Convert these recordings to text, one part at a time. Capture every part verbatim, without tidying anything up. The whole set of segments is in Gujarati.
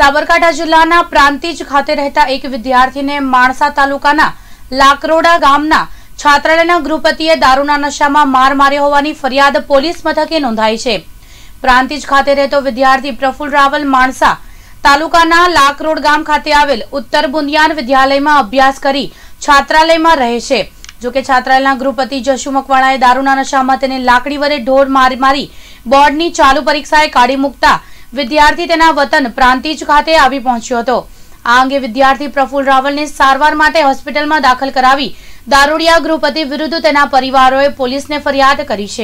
સાબરકાંઠા જિલ્લાના પ્રાંતિજ ખાતે રહેતા એક વિદ્યાર્થીને માણસા તાલુકાના લાકરોડા ગામના છાત્રાલયના ગૃહપતિએ દારૂના નશામાં માર માર્યો હોવાની ફરિયાદ પોલીસ મથકે નોંધાઈ છે। પ્રાંતિજ ખાતે રહેતો વિદ્યાર્થી પ્રફુલ રાવલ માણસા તાલુકાના લાકરોડ ગામ ખાતે આવેલ ઉત્તર બુંદિયાન વિદ્યાલયમાં અભ્યાસ કરી છાત્રાલયમાં રહે છે। જો કે છાત્રાલયના ગૃહપતિ જશુ મકવાણાએ દારૂના નશામાં તેને લાકડી વડે ઢોર મારી મારી બોર્ડની ચાલુ પરીક્ષાએ કાઢી મૂકતા વિદ્યાર્થી તેના વતન પ્રાંતિજ ખાતે આવી પહોંચ્યો હતો। આ અંગે વિદ્યાર્થી પ્રફુલ રાવલને સારવાર માટે હોસ્પિટલમાં દાખલ કરાવી દારૂડિયા ગૃહપતિ વિરુદ્ધ તેના પરિવારોએ પોલીસને ફરિયાદ કરી છે।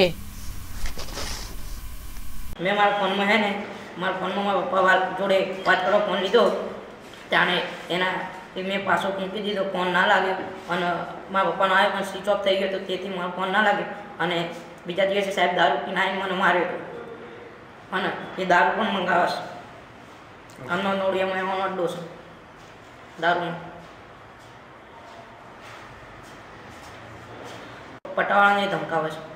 मैं मारा फोन में है ने मारा फोन में मारा पप्पा वाल जोड़े बात करो फोन लीधो त्याने एना मैं पासो मूकी दीधो फोन ना लगे और मारा पप्पा आयो पण स्विच ऑफ थई गयो तो तेथी मारो फोन ना लगे अने बीजा दिवसे साहेब दारू पीने आई मने मार्यो હતો અને એ દારૂ પણ મંગાવે છે। આમનો નોડિયામાં એનો અડ્ડો છે દારૂનો। પટાવાળાને ધમકાવે છે।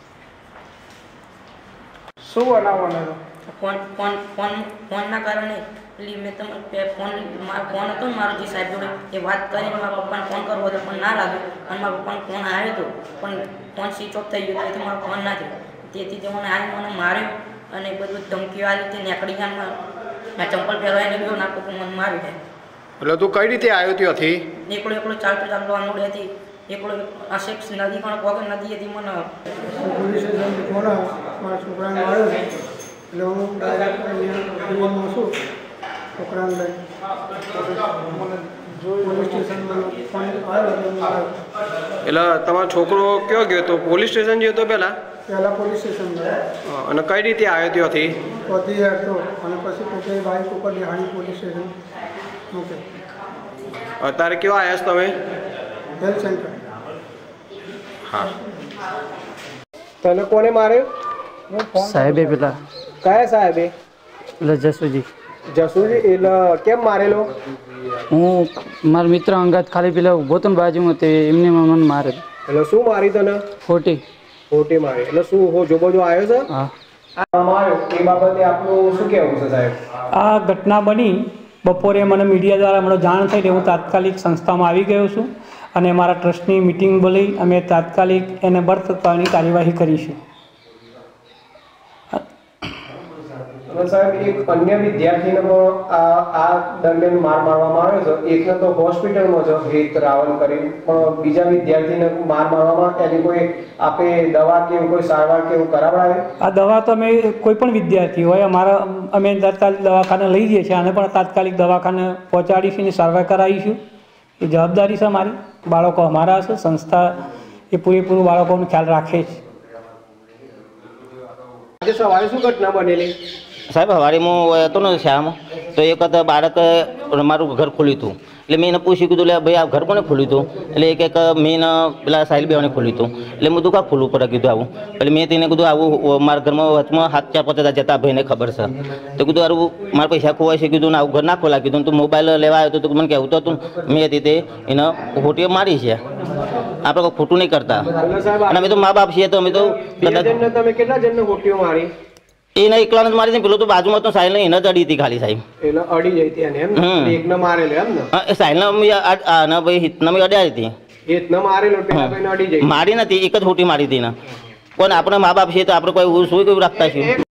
શું બનાવવાનો ફોન ફોન ફોન ફોનના કારણે પેલી મેં તમને ફોન મારો ફોન હતો ને મારો જે સાહેબ જોડે એ વાત કરીને મારા પપ્પાને ફોન કરવો હતો પણ ના લાગ્યો અને મારા પપ્પાનો ફોન આવ્યો હતો પણ ફોન સ્વિચ ઓફ થઈ ગયો તેથી મારો ફોન ના થયો તેથી તે મને આવી મને માર્યો અને બધું ધમકીઓ આ રીતે નીકળી ગયા। મેં ચંપલ પહેરવાઈને ગયો ના પપ્પા મને માર્યું છે। એટલે તું કઈ રીતે આવ્યો ત્યાંથી? એકલો એકલો ચાલતો ચાલતો આંગળી હતી એકલો આ શેખ નદી પણ પગ નદી હતી મને પોલીસ સ્ટેશન ફોન મારા છોકરાને આવ્યો એટલે હું ડાયરેક્ટ અહીંયા છું છોકરાને લઈ પોલીસ સ્ટેશનમાં ફોન આવ્યો એટલે તમારો છોકરો ક્યાં ગયો તો? પોલીસ સ્ટેશન ગયો તો પહેલાં? પહેલાં પોલીસ સ્ટેશન ગયો અને કઈ રીતે આવ્યો ત્યાંથી? પહોંચી હતો અને પછી પોતે બાઇક ઉપર નિહાળી પોલીસ સ્ટેશન મૂકે। અત્યારે કેવા આવ્યા છો તમે? Health centre. હા, તને કોને માર્યો? સાહેબે પેલા કયા સાહેબે? એટલે જસુજી જસુજી એટલે કેમ મારેલો? હું મારા મિત્ર અંગાત ખાલી પેલા ઊભો હતો ને બાજુમાં તે એમને મને મારે। એટલે શું મારી તને? ખોટી ખોટી મારી એટલે શું હો જોબો જો આવ્યો છે? હા માર્યો એ બાબતે આપણું શું કહેવું છે સાહેબ? આ ઘટના બની બપોરે મને મીડિયા દ્વારા મને જાણ થઈ એટલે હું તાત્કાલિક સંસ્થામાં આવી ગયો છું અને મારા ટ્રસ્ટની મિટિંગ બોલી અમે તાત્કાલિક એને બર્થ કરવાની કાર્યવાહી કરી છે। સાહેબ એક અન્ય વિદ્યાર્થીને પણ આ આ દરમિયાન માર મારવામાં આવ્યો છે। એકને તો હોસ્પિટલમાં છે હેત રાવલ કરી, પણ બીજા વિદ્યાર્થીને માર મારવામાં એની કોઈ આપે દવા કે કોઈ સારવાર કે એવું કરાવડાવે? આ દવા તો અમે કોઈ પણ વિદ્યાર્થી હોય અમારા અમે તાત્કાલિક દવાખાને લઈ જઈએ છીએ આને પણ તાત્કાલિક દવાખાને પહોંચાડીશું અને સારવાર કરાવીશું। એ જવાબદારી છે અમારી। બાળકો અમારા છે, સંસ્થા એ પૂરેપૂરું બાળકોનો ખ્યાલ રાખે છે। આજે સવારે શું ઘટના બનેલી સાહેબ? સવારે હું હતો ને શાળામાં તો એક વખત બાળક મારું ઘર ખોલ્યું હતું એટલે મેં એને પૂછ્યું કીધું એટલે ભાઈ આ ઘર કોને ખોલ્યું હતું? એટલે એક એક મેં પેલા સાહેબ બેવાને ખોલ્યું હતું એટલે મેં દુકાન ખોલવું પડે કીધું આવું એટલે મેં તેને કીધું આવું મારા ઘરમાં હાથમાં હાથ ચાર પાંચ હજાર જતા ભાઈને ખબર છે તો કીધું આવું મારા પૈસા ખોવાય છે કીધું ને આવું ઘર ના ખોલા કીધું તું મોબાઈલ લેવા આવ્યો તો મને કહેવું હતું મેં હતી તે એને ખોટી મારી છે। આપણે કોઈ ખોટું નહીં કરતા અને અમે તો મા બાપ છીએ તો અમે તો તમે કેટલા જણને ખોટીઓ મારી? એને એકલાને જ મારી હતી, પેલો તો બાજુમાં તો સાહેલ એને જ અડી હતી ખાલી સાહેબ। એટલે અડી જઈ હતી એને એમ? એકને મારેલો એમ ને? હા, સાહેલને ભાઈ હિતને અડાડી હતી। હિતને મારેલો પેલા ભાઈને અડી જઈ? મારી નથી, એક જ ખોટી મારી હતી ને। પણ આપણે મા બાપ છીએ તો આપણે કોઈ શું કેવું રાખતા છીએ?